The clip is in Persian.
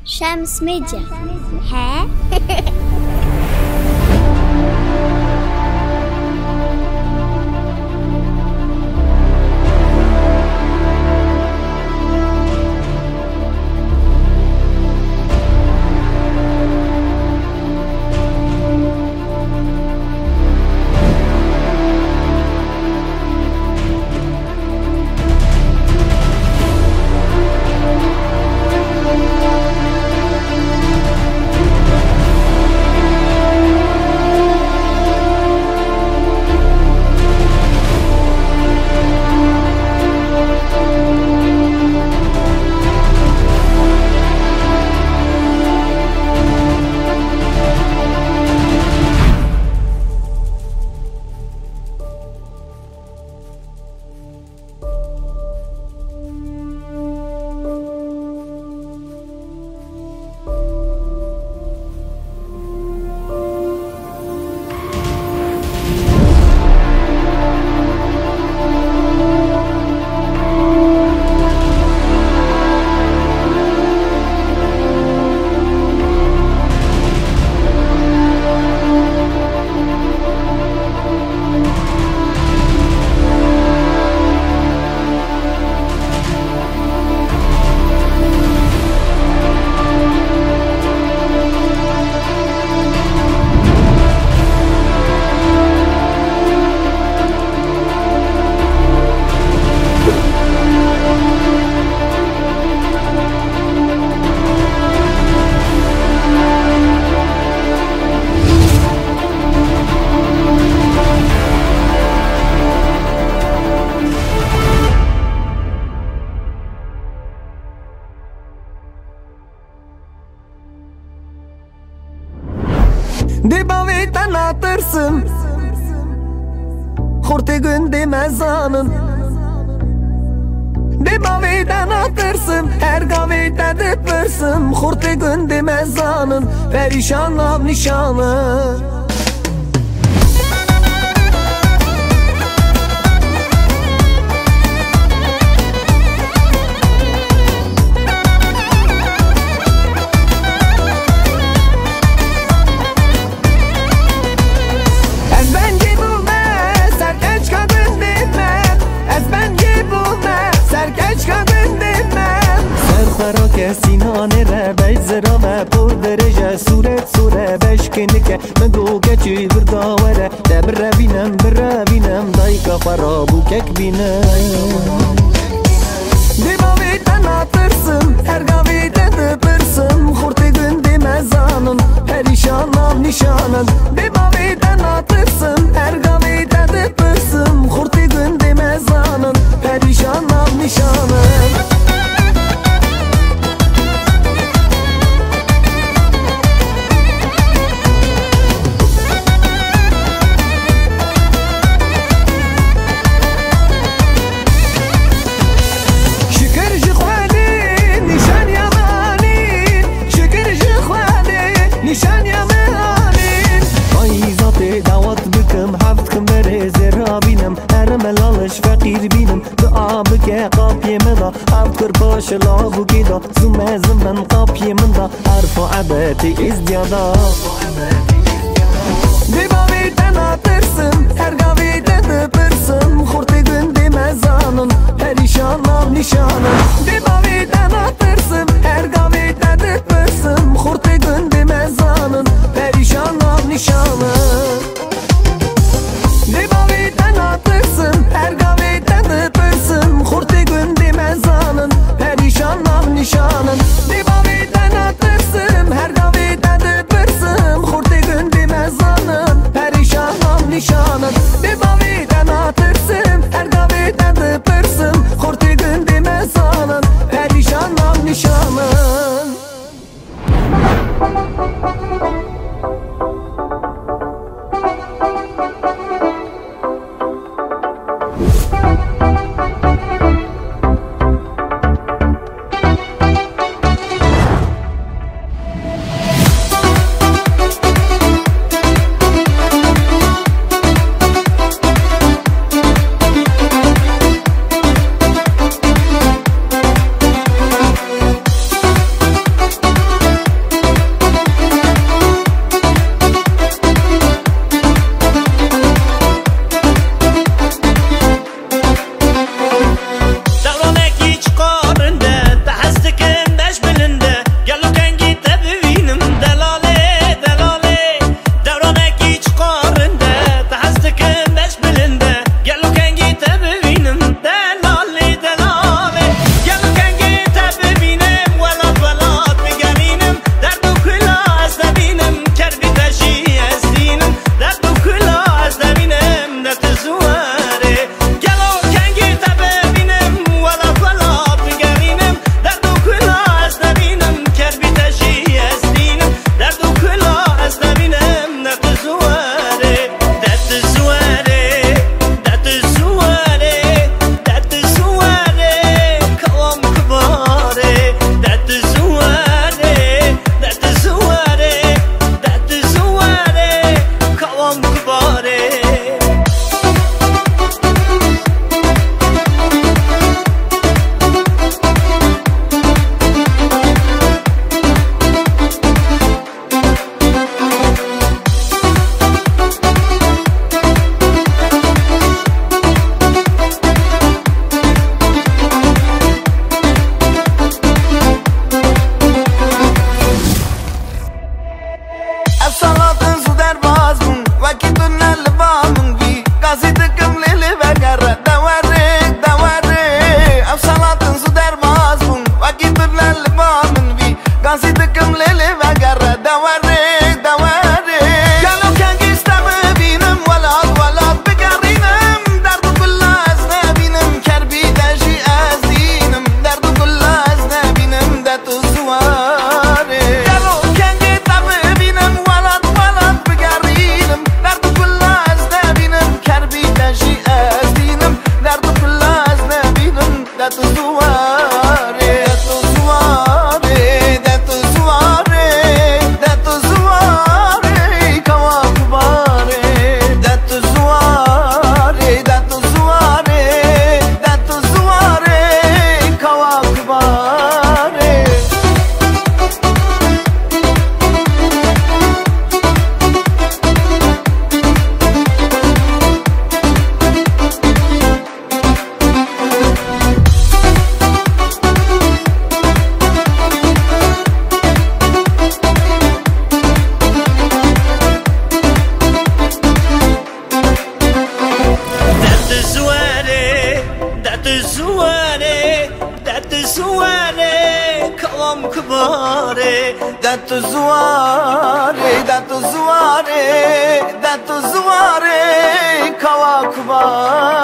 شمس ميديا ها Dibaveten atırsın Kurti günde mezanın Dibaveten atırsın Her gavete dıpırsın Kurti günde mezanın Perişan av nişanı سینانه را بیزرا ما پر درجه صورت بشکنه که مگو گچی برداوره دبر بینم دایکا خرابو کک بینم Dibaveten atırsın her gavete dıpırsın Kurti günde mezanın perişan av nişanın Dibaveten atırsın her gavete dıpırsın Kurti günde mezanın perişan av nişanın نشان یا مهانین آیزات دعوت بکم حفت کم بره زرا بینم هر ملالش فقیر بینم دعا بکه قاپی مدا حفت کر باش لابو گیدا زم من قاپی من دا حرف و عبتی ازدیادا Dibaveten atırsın her gavete dıpırsın Kurti günde mezanın perişan av nişanın Dibaveten atırsın her gavete dıpırsın Kurti günde mezanın perişan av nişanın Dibaveten atırsın her gavete dıpırsın Kurti günde mezanın perişan av nişanın Dibaveten atırsın her gavete dıpırsın Kurti günde mezanın perişan av nişanın Dibaveten atırsın her gavete dıpırsın Kurti günde mezanın دت زواره دت زواره دت زواره کواکبا